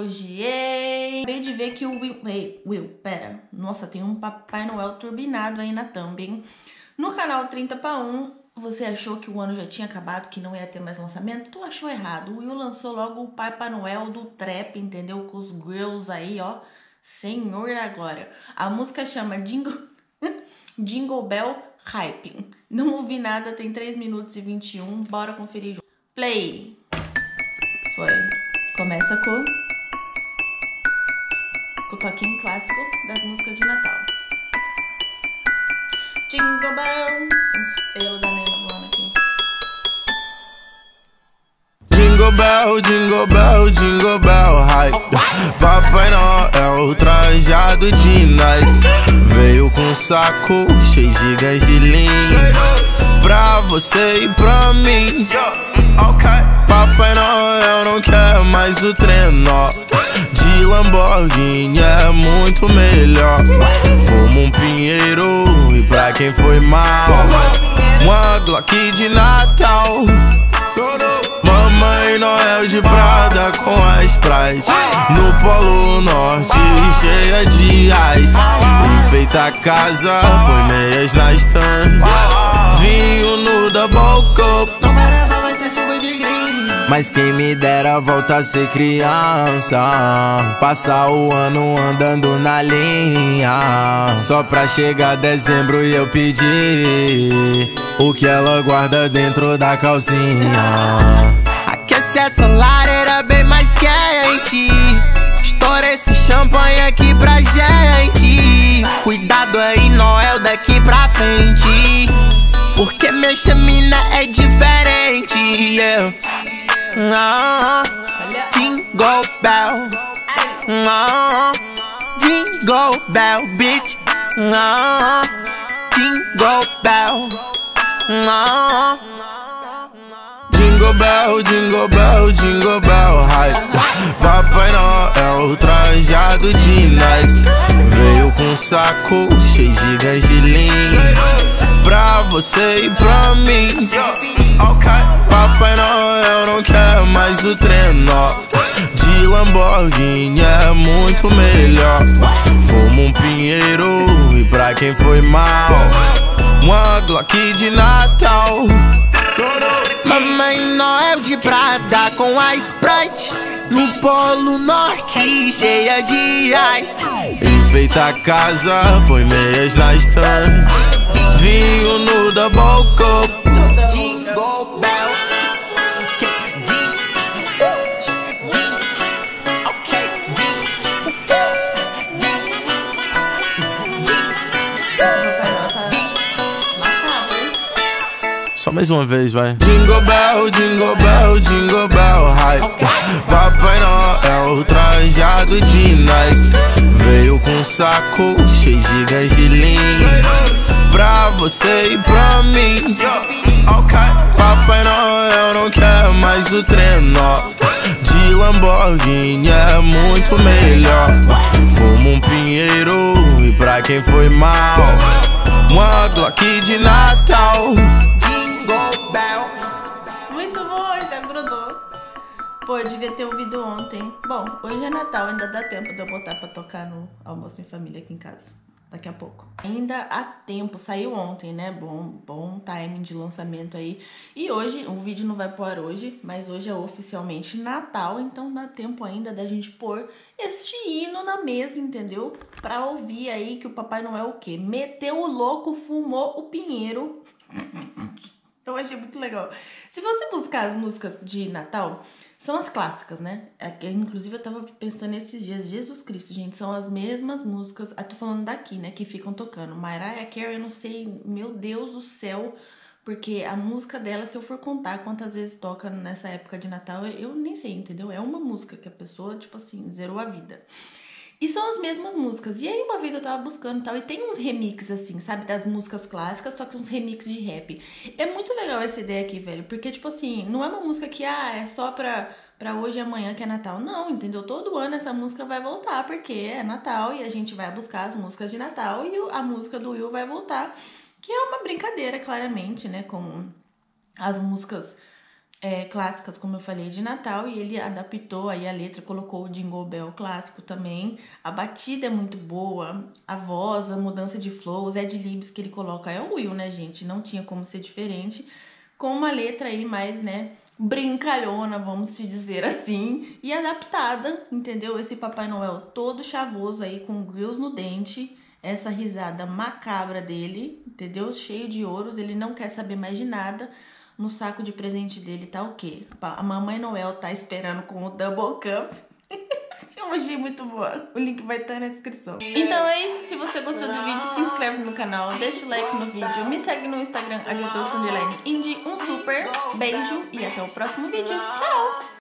hoje, hein? Acabei de ver que o Will... Ei, Will, pera. Nossa, tem um Papai Noel turbinado aí na thumb, hein? No canal 30 para 1, você achou que o ano já tinha acabado, que não ia ter mais lançamento? Tu achou errado. O Will lançou logo o Papai Noel do Trap, entendeu? Com os grills aí, ó. Senhor da glória. A música chama Jingle Bell Hyping. Não ouvi nada, tem 3 minutos e 21. Bora conferir junto. Play. Foi. Começa com o toquinho clássico das músicas de Natal. Jingle Bell. Tem uns pelos da Nena voando aqui. Jingle Bell, Jingle Bell, Jingle Bell Hype. Papai Noel trajado de nice. Veio com um saco cheio de ganjilim pra você e pra mim. Papai Noel não quer mais o trenó de Lamborghini, é muito melhor. Fuma um pinheiro e pra quem foi mal, uma Glock de Natal. Mamãe Noel de Prada com a Sprite no Polo Norte cheia de ice. Enfeita a casa, põe meias na estante, vinho no double cup. Não vai levar, vai ser chuva de gringo. Mas quem me dera voltar a ser criança, passar o ano andando na linha, só pra chegar dezembro e eu pedir o que ela guarda dentro da calcinha. Aquece essa lareira bem mais quente, estoura esse champanhe aqui pra gente. Cuidado aí, Noel, daqui pra frente, porque minha chamina é diferente, yeah. Jingle Bell, Jingle Bell, bitch. Jingle Bell, Jingle Bell, Jingle Bell, Jingle Bell Hype. Papai Noel trajado de nice. Veio com um saco cheio de ganjilim pra você e pra mim. Papai Noel não quer mais o trenó de Lamborghini, é muito melhor. Fuma um pinheiro e pra quem foi mal, uma Glock de Natal. Mamãe Noel de Prada com a Sprite no Polo Norte cheia de ice. Enfeita a casa, põe meias na estante, vinho no double cup. Jingle Bell. Só mais uma vez, vai. Jingle Bell, Jingle Bell, Jingle Bell Hype. Papai Noel trajado de nice. Veio com um saco cheio de ganjilim pra você e pra mim. Papai Noel não quer mais o trenó de Lamborghini, é muito melhor. Fuma um pinheiro e pra quem foi mal, uma Glock de Natal. Muito bom, já grudou. Pô, eu devia ter ouvido ontem. Bom, hoje é Natal, ainda dá tempo de eu botar pra tocar no almoço em família aqui em casa. Daqui a pouco. Ainda há tempo, saiu ontem, né? Bom timing de lançamento aí. E hoje, o vídeo não vai pro ar hoje, mas hoje é oficialmente Natal, então dá tempo ainda da gente pôr este hino na mesa, entendeu? Pra ouvir aí que o Papai Noel o quê? Meteu o louco, fumou o pinheiro. Eu achei muito legal. Se você buscar as músicas de Natal, são as clássicas, né? Inclusive, eu tava pensando esses dias, Jesus Cristo, gente, são as mesmas músicas. Tô falando daqui, né? Que ficam tocando. Mariah Carey, eu não sei, meu Deus do céu, porque a música dela, se eu for contar quantas vezes toca nessa época de Natal, eu nem sei, entendeu? É uma música que a pessoa, tipo assim, zerou a vida. E são as mesmas músicas. E aí uma vez eu tava buscando e tal, e tem uns remixes assim, sabe? Das músicas clássicas, só que uns remixes de rap. É muito legal essa ideia aqui, velho. Porque, tipo assim, não é uma música que, é só pra hoje e amanhã que é Natal. Não, entendeu? Todo ano essa música vai voltar, porque é Natal e a gente vai buscar as músicas de Natal e a música do Will vai voltar. Que é uma brincadeira, claramente, né? Com as músicas clássicas, como eu falei, de Natal, e ele adaptou aí a letra, colocou o Jingle Bell clássico também. A batida é muito boa, a voz, a mudança de flow, os ad-libs que ele coloca é o Will, né, gente? Não tinha como ser diferente. Com uma letra aí mais, né, brincalhona, vamos te dizer assim, e adaptada, entendeu? Esse Papai Noel todo chavoso aí, com grills no dente, essa risada macabra dele, entendeu? Cheio de ouros, ele não quer saber mais de nada. No saco de presente dele tá o quê? A Mamãe Noel tá esperando com o Double Cup. Eu achei muito boa. O link vai estar na descrição. Então é isso. Se você gostou do vídeo, se inscreve no canal, deixa o like no vídeo, me segue no Instagram, @indie. Um super beijo e até o próximo vídeo. Tchau!